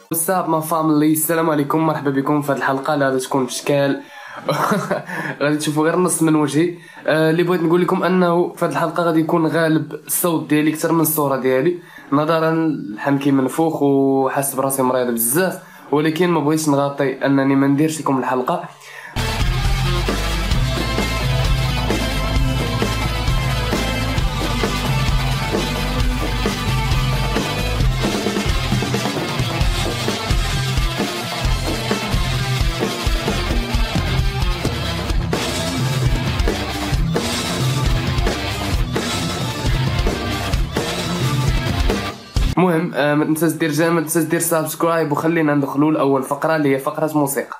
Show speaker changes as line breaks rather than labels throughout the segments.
واتساب ما فاميلي، السلام عليكم، مرحبا بكم في هذه الحلقه اللي غادي تكون بشكال غادي تشوفوا غير نص من وجهي. اللي بغيت نقول لكم انه في هذه الحلقه غادي يكون غالب الصوت ديالي اكثر من الصوره ديالي، نظرا لحنكي منفوخ وحاسس براسي مريض بزاف، ولكن ما بغيتش نغطي انني ما نديرش لكم الحلقه. المهم ما تنساش دير جيم، ما تنساش دير سبسكرايب، وخلينا ندخلوا لاول فقره اللي هي فقره موسيقى.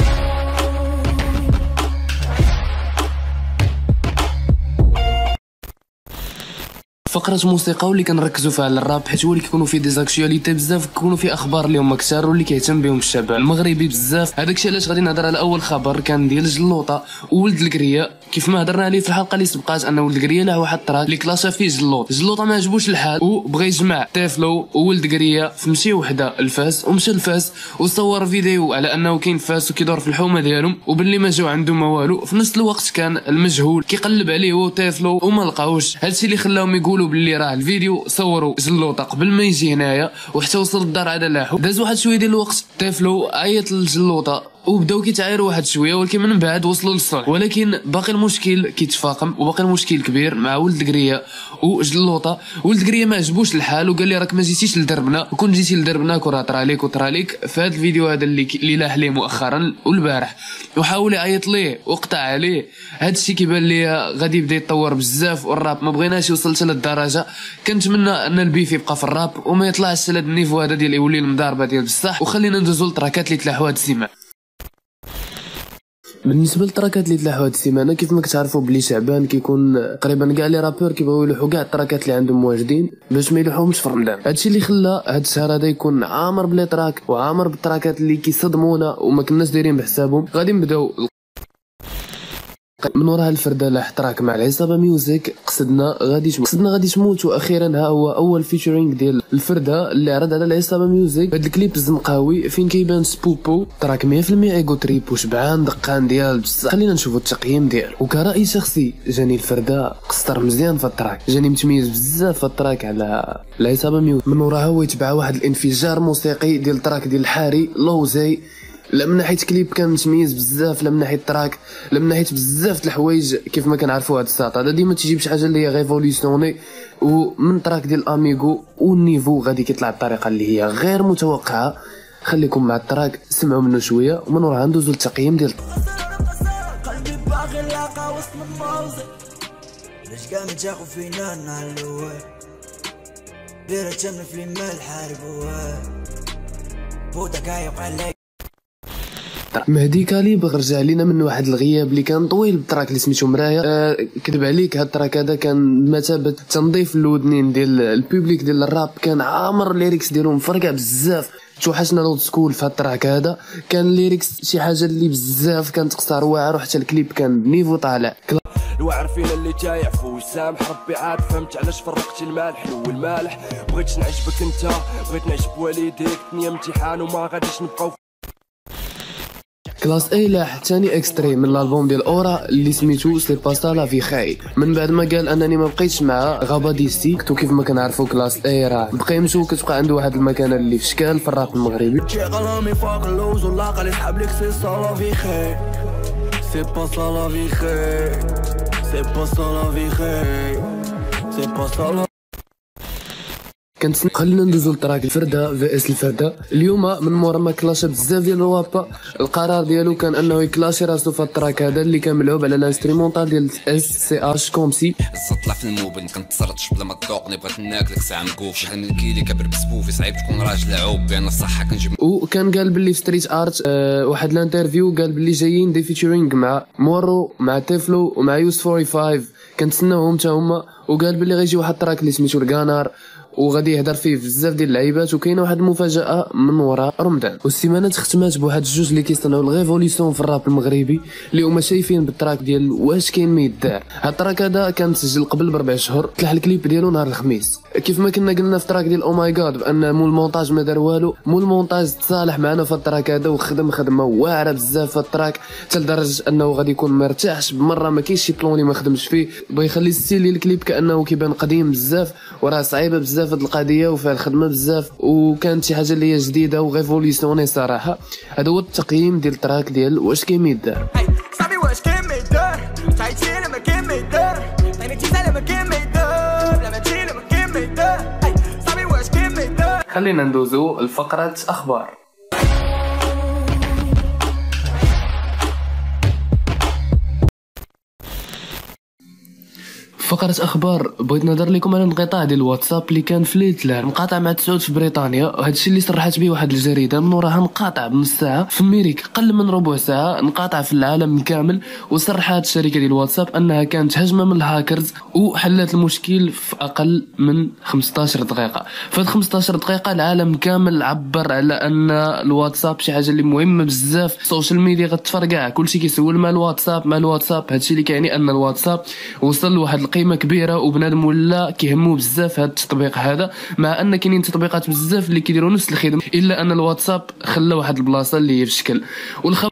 فقرة موسيقى واللي كنركزوا فيها على الراب، حيت هو اللي كيكونوا فيه ديزاكtualité بزاف، كيكونوا فيه اخبار اللي هما كثار واللي كيهتم بهم الشعب المغربي بزاف. هذاك الشيء علاش غادي نهضر على اول خبر كان ديال جلوطه وولد الكريه. كيف ما هضرنا عليه في الحلقه اللي سبقات ان ولد الكريه له واحد التراك اللي كلاشا فيه جلوطه ما عجبوش الحال وبغى يجمع تيفلو وولد الكريه في مشي وحده الفاس، ومشى الفاس وصور فيديو على انه كاين فاس وكيدور في الحومه ديالهم وباللي ما جاو عنده ما والو. في نفس الوقت كان المجهول كيقلب عليه هو وتيفلو وما لقاوش. هادشي اللي خلاهم يقولوا باللي راه الفيديو صوروا جلوطه قبل ما يجي هنايا، وحتى وصل الدار عاد لاحو. داز واحد شويه ديال الوقت، تيفلو عيط للجلوطه وبداو كيتعايروا واحد شويه، ولكن من بعد وصلوا للصلح. ولكن باقي المشكل كيتفاقم وباقي المشكل كبير مع ولد الكريه وجلوطه. ولد الكريه ما عجبوش الحال وقال لي راك ما جيتيش لدربنا، وكون جيتي لدربنا كره طرا ليك في هذا الفيديو هذا اللي لاح ليه مؤخرا والبارح، وحاول يعيط ليه وقطع عليه. هذا الشيء كيبان لي غادي يبدا يتطور بزاف، والراب ما بغيناش يوصل حتى للدرجه. كنتمنى ان البيف يبقى في الراب وما يطلعش لهذا النيفو هذا ديال يولي المضاربه ديال بصح. وخلينا ندوزو للتراكات اللي تلاحوا هذه السيمانه. بالنسبه للتراكات اللي تلاحوا هذه السيمانه، كيف ما كتعرفوا بلي شعبان كيكون تقريبا كاع لي رابور كيبغيو يلوحوا كاع التراكات اللي عندهم واجدين باش ما يلوحوهمش في رمضان. هادشي اللي خلى هاد الشهر هذا يكون عامر بلي تراك وعامر بالتراكات اللي كيصدمونا وما كناش دايرين بحسابهم. غادي نبداو من وراها الفرده لاح تراك مع العصابه ميوزيك، قصدنا غادي تموت. واخيرا ها هو اول فيتشرينغ ديال الفرده اللي عرض على العصابه ميوزيك. هاد الكليب الزنقاوي فين كيبان سبوبو تراك 100% ايغو تريب وشبعان دقان ديال بصح. خلينا نشوفوا التقييم ديالو. وكرأي شخصي جاني الفرده قصر مزيان في التراك، جاني متميز بزاف في التراك على العصابه ميوزيك. من وراها هو يتبع واحد الانفجار موسيقي ديال التراك ديال الحاري لوزي، لا من ناحيه كليب كان متميز بزاف، لا من ناحيه تراك، لا من ناحيه بزاف د الحوايج. كيف ما كنعرفوا هاد الساط هذا ديما تيجي بشي حاجه اللي هي ريفوليسيوني، ومن تراك ديال اميغو والنيفو غادي كيطلع بطريقه اللي هي غير متوقعه. خليكم مع التراك، سمعوا منه شويه ومن وراها ندوزو للتقييم ديال
قلبي باغي نلاقى وسط الموزة. ليش كان تاخو فينا النهار الاول دير تم في المال حاربوها بوتك يبقى عليك.
مهدي كاليبغ رجع لينا من واحد الغياب اللي كان طويل بالتراك اللي سميتو مرايا. كذب عليك، هاد التراك هذا كان بمثابه تنظيف الودنين ديال البوبليك ديال الراب، كان عامر الليريكس ديالهم مفرقع بزاف. توحشنا لود سكول في هاد التراك هذا، كان الليريكس شي حاجه اللي بزاف كانت قصار واعر، وحتى الكليب كان بنيفو طالع.
الواعر فينا اللي جايع فوي سامح ربي عاد فهمت علاش فرقتي المالح والمالح. بغيتش نعجبك انت، بغيت نعجب والديك، الدنيا امتحان وما غاديش نبقاو.
كلاس اي لاح ثاني اكستري من الالبوم ديال اورا اللي سميتو سي با سا لا في خاي، من بعد ما قال انني ما بقيتش مع غابا ديستي. وكيف ما كنعرفوا كلاس اي راه بقى يمشو كتبقى عنده واحد المكانه اللي في شكال في الراب المغربي.
C'est pas ça la vie, c'est pas ça la vie, c'est pas ça la.
خلينا ندوزو لتراك الفرده في اس الفرده. اليوم من مورا ما كلاشا بزاف ديال الوابا، القرار ديالو كان انه يكلاشي راسو في التراك هذا اللي كان ملعوب على الانسترومونتال ديال اس سي اش كومسي.
طلع في الموبل كنتصرتش بلا ما تذوقني، بغيت ناكلك ساعه مكوف شحال من كيلي كبر بسبوفي، صعيب تكون راجل عوب بين الصحه كنجيب. وكان قال باللي في ستريت ارت واحد الانترفيو قال باللي جايين دي فيتشرينغ مع مورو مع تيفلو ومع يوس 45 كنتسناوهم حتى هما، وقال باللي غيجي واحد التراك اللي سميتو الكانار
وغادي يهضر فيه بزاف ديال اللعيبات، وكاينه واحد المفاجاه من وراء رمضان. والسيمانه تختمات بواحد الجوج اللي كيصنعوا الريفوليسيون في الراب المغربي، اللي هما شايفين بالتراك ديال واش كاين ما يدار. هاد التراك هذا كان مسجل قبل ب4 اشهر، طلع الكليب ديالو نهار الخميس. كيف ما كنا قلنا في التراك ديال او ماي جاد بان مول المونتاج ما دار والو، مول المونتاج تصالح معنا في التراك هذا وخدم خدمه واعره بزاف في التراك، حتى لدرجه انه غادي يكون مرتاحش بمره، ما كاينش شي بلون اللي ما خدمش فيه، بغى يخلي ستيل ديال الكليب كانه كيبان قديم بزاف، وراه صعيبه بزاف هاد القضيه وفيها الخدمه بزاف، وكانت شي حاجه اللي هي جديده وريفوليسيوني صراحه. هذا هو التقييم ديال التراك ديال واش كاين ما يدار.
صاحبي واش كاين ما يدار، تعيتي لما كاين ما يدار، عيني تيسال لما كاين ما يدار، لما تجي لما كاين ما يدار، صاحبي واش كاين ما يدار.
خلينا ندوزو لفقره اخبار. فقرة أخبار، بغيت نهضر لكم على انقطاع ديال الواتساب اللي كان في ليلة الأحد، انقطع مع 9 في بريطانيا، وهذا الشيء اللي صرحت به واحد الجريدة من وراها انقطع بنص ساعة، في أمريكا قل من ربع ساعة، انقطع في العالم كامل. وصرحت الشركة ديال الواتساب أنها كانت هجمة من الهاكرز وحلت المشكل في أقل من 15 دقيقة. في 15 دقيقة العالم كامل عبر على أن الواتساب شي حاجة اللي مهمة بزاف، السوشيال ميديا غتفرقع، كلشي كيسول مع الواتساب. هادشي اللي كيعني أن الواتساب وصل لواحد قيمه كبيره، وبنادم ولا كيهمو بزاف هذا التطبيق هذا، مع ان كاينين تطبيقات بزاف اللي كيديروا نفس الخدمه، الا ان الواتساب خلى واحد البلاصه اللي هي في شكل. والخبر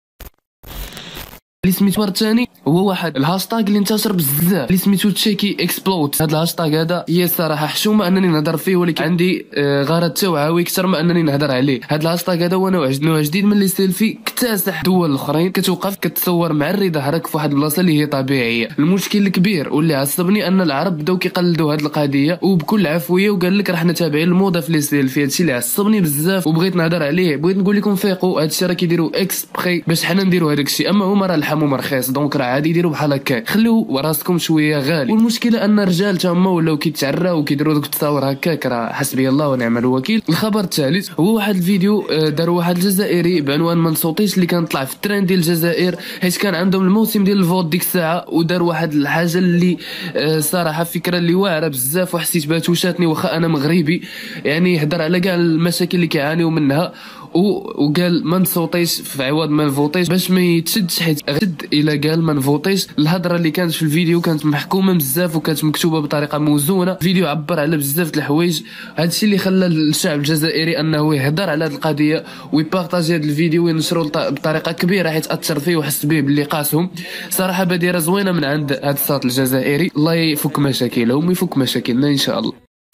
اللي سميتو الثاني هو واحد الهاشتاغ اللي انتشر بزاف اللي سميتو تشيكي اكسبلود. هذا الهاشتاغ هذا هي الصراحه حشومه انني نهضر فيه، ولكن عندي غرض توعوي اكثر ما انني نهضر عليه. هذا الهاشتاغ هذا هو نوع جديد من لي سيلفي اكتسح دول الاخرين، كتوقف كتصور معري ظهرك في واحد البلاصه اللي هي طبيعيه. المشكل الكبير واللي عصبني ان العرب بداو كيقلدوا هذه القضيه وبكل عفويه، وقال لك راه تابعين الموضه في لي سيلفي. هادشي اللي عصبني بزاف وبغيت نهضر عليه. بغيت نقول لكم فيقوا، هادشي راه كيديروا اكس بخي باش حنا نديروا هذاك الشيء، اما هما راه لحمهم رخيص، دونك راه عادي يديروا بحال هكا، خليو راسكم شويه غالي. والمشكله ان الرجال تا هما ولاو كيتعراو وكيديروا دوك التصاور هكاك، راه حسبي الله ونعم الوكيل. الخبر الثالث هو واحد الفيديو داروا واحد الجزائري بعنوان ما نصوتيش، اللي كان طلع في الترند ديال الجزائر حيت كان عندهم الموسم ديال الفوت ديك الساعه، ودار واحد الحاجه اللي صراحه فكره اللي واعره بزاف، وحسيت بها توشاتني واخا انا مغربي. يعني هضر على كاع المشاكل اللي كيعانيو منها، وقال ما نصوتيش في عوض ما نفوتيش باش ما يتشدش، حيت غد الى قال ما نفوتيش. الهضره اللي كانت في الفيديو كانت محكومه بزاف وكانت مكتوبه بطريقه موزونه، الفيديو عبر على بزاف د الحوايج. هادشي اللي خلى الشعب الجزائري انه يهضر على هذه القضيه ويبارطاجي هذا الفيديو وينشروا بطريقه كبيره، حيت اثر فيه وحس به باللي قاسهم. صراحه بادره زوينه من عند هذا الساط الجزائري، الله يفك مشاكلهم ويفك مشاكلنا ان شاء الله.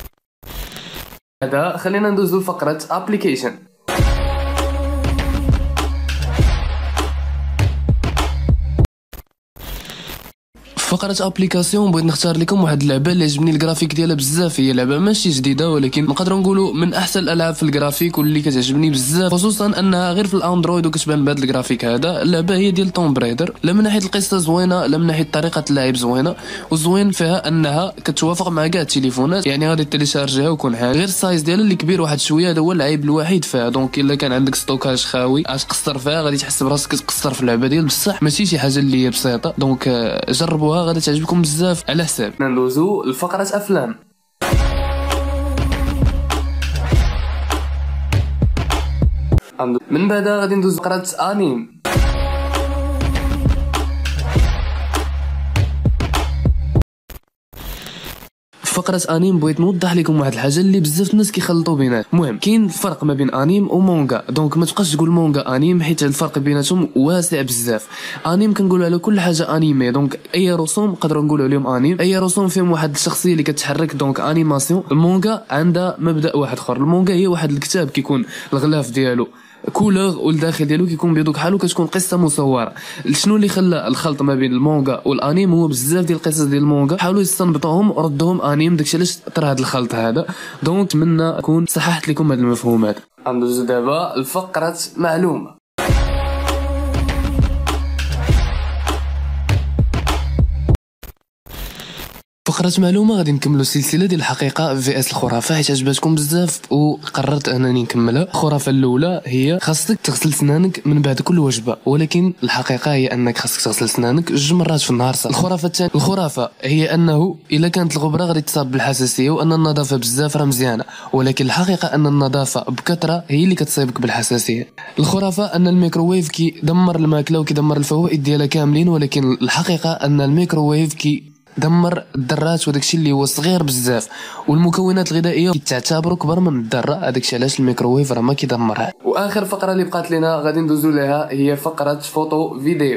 هذا خلينا ندوزو لفقره ابليكيشن. فقره ابليكاسيون بغيت نختار لكم واحد اللعبه اللي عجبني الجرافيك ديالها بزاف. هي لعبه ماشي جديده، ولكن نقدروا نقولوا من احسن الالعاب في الجرافيك واللي كتعجبني بزاف، خصوصا انها غير في الاندرويد وكتبان بهذا الجرافيك هذا. اللعبه هي ديال توم بريدر، لا من ناحيه القصه زوينه، لا من ناحيه طريقه اللعب زوينه، والزوين فيها انها كتوافق مع كاع التليفونات، يعني غادي تيليشارجيها ويكون حال. غير السايز ديالها اللي كبير واحد شويه، هذا هو العيب الوحيد فيها. دونك الا كان عندك ستوكاج خاوي اش تقصر فيها، غادي تحس براسك كتقصر في اللعبه ديال بصح ماشي شي حاجه اللي هي بسيطه. دونك جربوها غادي تعجبكم بزاف على حساب. ندوزو لفقره افلام. من بعد غادي ندوز فقره انيم. فقره انيم بغيت نوضح لكم واحد الحاجه اللي بزاف الناس كيخلطوا بينات. المهم كاين فرق ما بين انيم ومونغا، دونك ما تبقاش تقول مونغا انيم حيت الفرق بيناتهم واسع بزاف. انيم كنقولوا على كل حاجه انيمي، دونك اي رسوم نقدروا نقولوا عليهم انيم، اي رسوم فيهم واحد الشخصيه اللي كتحرك، دونك انيماسيون. المونغا عندها مبدا واحد اخر، المونغا هي واحد الكتاب كيكون الغلاف ديالو كولور والداخل ديالو كيكون بيض كحالو، كتكون قصه مصوره. شنو اللي خلى الخلط ما بين المونغا والانيم هو بزاف ديال القصص ديال المونغا حاولوا يستنبطوهم وردوهم انيم، داكشي علاش طرا هذا الخلط هذا. دونك نتمنى اكون صححت لكم هاد المفهومات. ندوز دابا لفقره معلومه. فقرة معلومة غادي نكملوا السلسلة ديال الحقيقة في اس الخرافة حيت عجبتكم بزاف وقررت انني نكملها. الخرافة الاولى هي خاصك تغسل سنانك من بعد كل وجبة، ولكن الحقيقة هي انك خاصك تغسل سنانك 2 مرات في النهار. الخرافة الثانية، الخرافة هي انه الا كانت الغبرة غادي تصاب بالحساسية وان النظافة بزاف راه مزيانة، ولكن الحقيقة ان النظافة بكثرة هي اللي كتصيبك بالحساسية. الخرافة ان الميكروويف كيدمر الماكلة وكيدمر الفوائد ديالها كاملين، ولكن الحقيقة ان الميكروويف دمر الذرات وداكشي اللي هو صغير بزاف، والمكونات الغذائيه كتعتبر كبر من الذره، هذاكشي علاش الميكروويف راه ما كيدمرها. واخر فقره اللي بقات لنا غادي ندوزو لها هي فقره فوتو فيديو.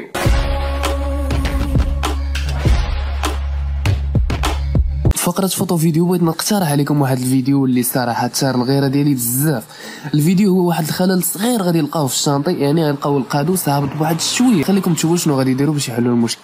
فقره فوتو فيديو بغيت نقترح عليكم واحد الفيديو اللي صراحه ثار الغيره ديالي بزاف. الفيديو هو واحد الخلل صغير غادي نلقاوه في الشانطي، يعني غنلقاو القادوس هابط بواحد شويه. خليكم تشوفوا شنو غادي يديروا باش يحلوا المشكل.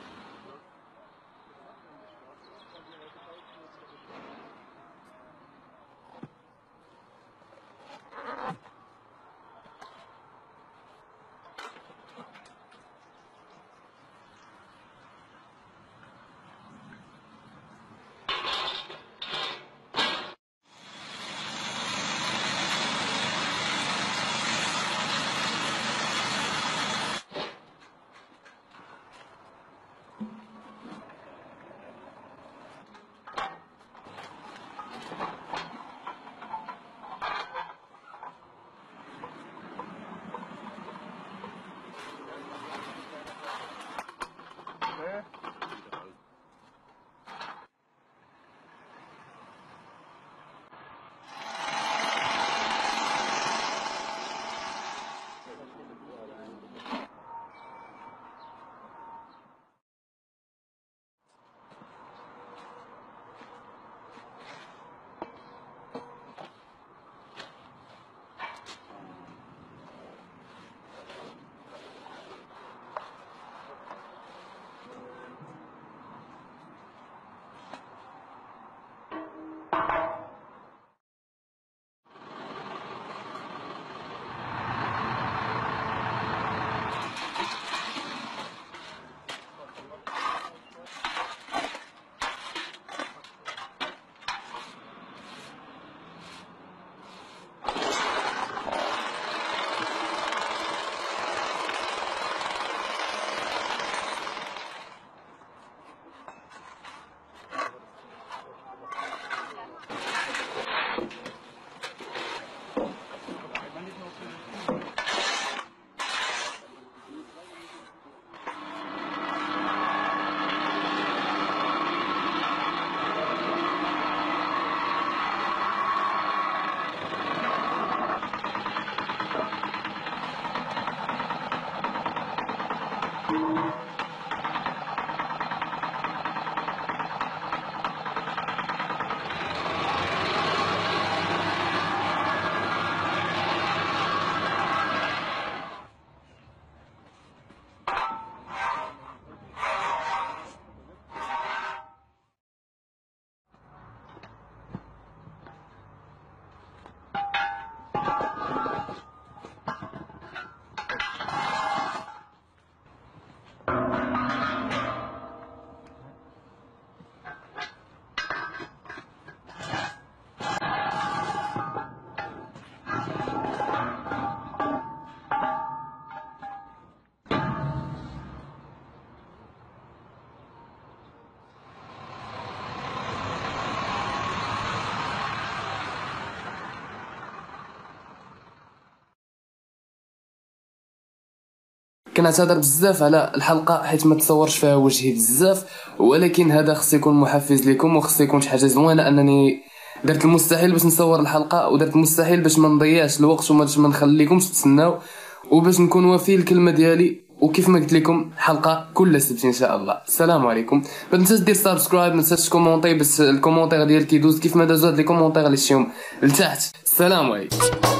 كنعتذر بزاف على الحلقه حيت ما تصورش فيها وجهي بزاف، ولكن هذا خص يكون محفز لكم وخص يكون شي حاجه زوينه انني درت المستحيل باش نصور الحلقه، ودرت المستحيل باش ما نضيعش الوقت وما نخليكمش تسناو، وباش نكون وفي الكلمه ديالي. وكيف ما قلت لكم حلقه كل سبت ان شاء الله. السلام عليكم. ما تنساش دير سبسكرايب، ما تنساش كومونتي، بس الكومونتير ديالك يدوز كيف ما دازو هاد لي كومونتير اللي شيهم لتحت. السلام عليكم.